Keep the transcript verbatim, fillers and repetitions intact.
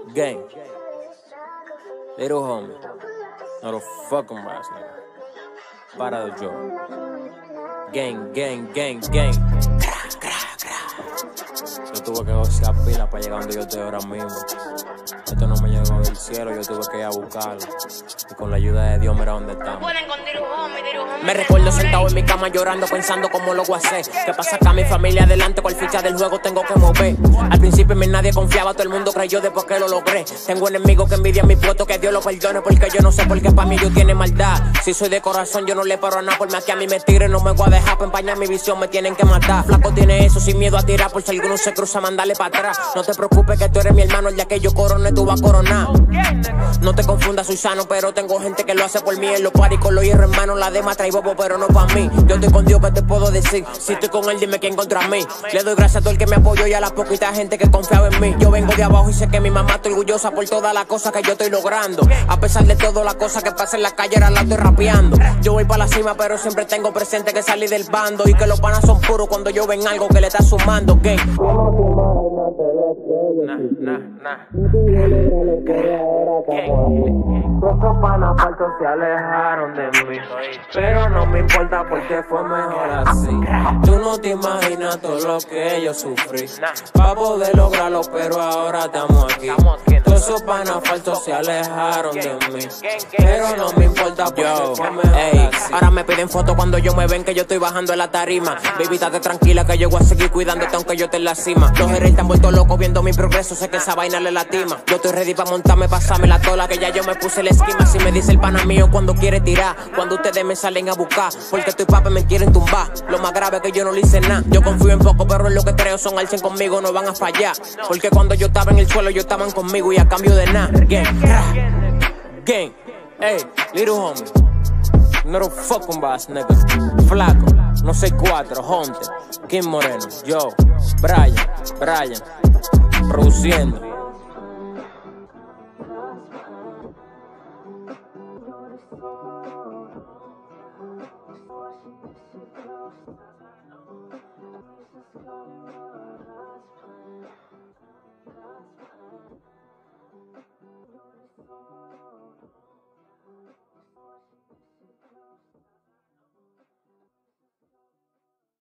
Gang. Little homie. Not a fucking ass nigga. Para de yo. Gang, gang, gang, gang. Yo tuve que gozar pila para llegar donde yo estoy ahora mismo. Esto no me llegó del cielo, yo tuve que ir a buscarlo. Y con la ayuda de Dios, mira dónde estamos. Me recuerdo sentado en mi cama llorando, pensando cómo lo voy a hacer. ¿Qué pasa acá? Mi familia adelante, cual ficha del juego tengo que mover. Al principio en mí nadie confiaba, todo el mundo creyó después que lo logré. Tengo enemigos que envidian mi puesto, que Dios lo perdone, porque yo no sé por qué para mí Dios tiene maldad. Si soy de corazón yo no le paro a nada, por más que a mí me tire no me voy a dejar, para empañar mi visión me tienen que matar. Flaco tiene eso, sin miedo a tirar, por si alguno se cruza, mandarle para atrás. No te preocupes que tú eres mi hermano, el día que yo corone tú vas a coronar. No te confundas, soy sano, pero tengo gente que lo hace por mí. En los paris con los hierros hermanos, la dema trae bobo, pero no para mí. Yo estoy con Dios, ¿qué te puedo decir? Si estoy con él, dime quién contra mí. Le doy gracias a todo el que me apoyó y a la poquita gente que confiaba en mí. Yo vengo de abajo y sé que mi mamá está orgullosa por todas las cosas que yo estoy logrando. A pesar de todo, las cosas que pasan en la calle, ahora la estoy rapeando. Yo voy para la cima, pero siempre tengo presente que salí del bando y que los panas son puros cuando yo ven algo que le está sumando. ¿Qué? Nah, nah, nah. Esos panas falsos se alejaron de mí, pero no me importa porque fue mejor así. Tú no te imaginas todo lo que yo sufrí para poder lograrlo, pero ahora estamos aquí. Todos esos panas falsos se alejaron de mí, pero no me importa porque yo, fue mejor ey, así. Ahora me piden fotos cuando yo me ven que yo estoy bajando en la tarima. Baby, estate tranquila que yo voy a seguir cuidándote aunque yo esté en la cima. Los gerentes están vueltos locos viendo mi progreso, sé que esa vaina le lastima. Yo estoy ready para montarme, pasarme la tola, que ya yo me puse el esquema. Si me dice el pana mío cuando quiere tirar, cuando ustedes me salen a buscar, porque estoy papi me quieren tumbar. Lo más grave es que yo no le hice nada. Yo confío en poco, pero en lo que creo son al cien conmigo, no van a fallar. Porque cuando yo estaba en el suelo, ellos estaban conmigo y a cambio de nada. Gang, gang, hey, little homie. No a fucking boss, nigga. Flaco, no soy cuatro, Hunter, Kim Moreno, yo, Brian, Brian, produciendo.